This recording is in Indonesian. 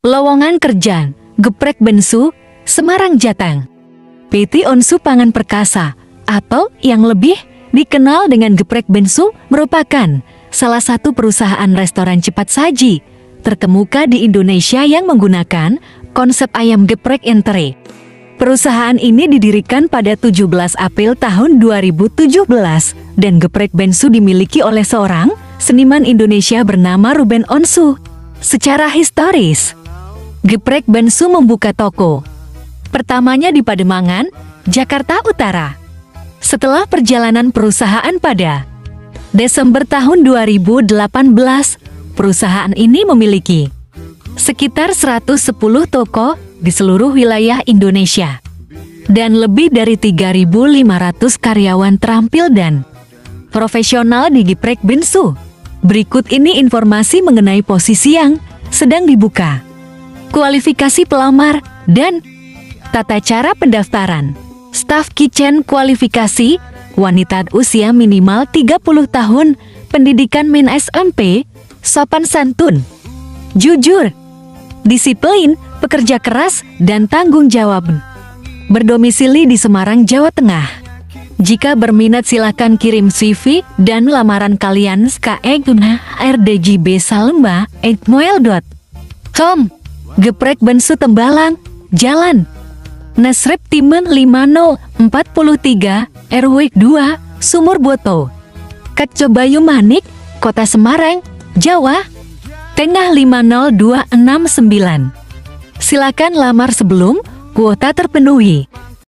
Lowongan kerja, geprek bensu, Semarang Jateng. PT Onsu Pangan Perkasa, atau yang lebih dikenal dengan geprek bensu, merupakan salah satu perusahaan restoran cepat saji terkemuka di Indonesia yang menggunakan konsep ayam geprek entere. Perusahaan ini didirikan pada 17 April tahun 2017 dan geprek bensu dimiliki oleh seorang seniman Indonesia bernama Ruben Onsu. Secara historis, geprek bensu membuka toko pertamanya di Pademangan, Jakarta Utara. Setelah perjalanan perusahaan pada Desember tahun 2018, perusahaan ini memiliki sekitar 110 toko di seluruh wilayah Indonesia dan lebih dari 3.500 karyawan terampil dan profesional di geprek bensu. Berikut ini informasi mengenai posisi yang sedang dibuka, kualifikasi pelamar, dan tata cara pendaftaran. Staf kitchen kualifikasi, wanita usia minimal 30 tahun, pendidikan min SMP, sopan santun, jujur, disiplin, pekerja keras, dan tanggung jawab. Berdomisili di Semarang, Jawa Tengah. Jika berminat silakan kirim CV dan lamaran kalian ke rdjb.salemba@gmail.com. Geprek bensu Tembalang, Jalan Nasrep Timen 5043, RW 2, Sumur Boto, Kecjobayu Manik, Kota Semarang, Jawa Tengah 50269. Silakan lamar sebelum kuota terpenuhi.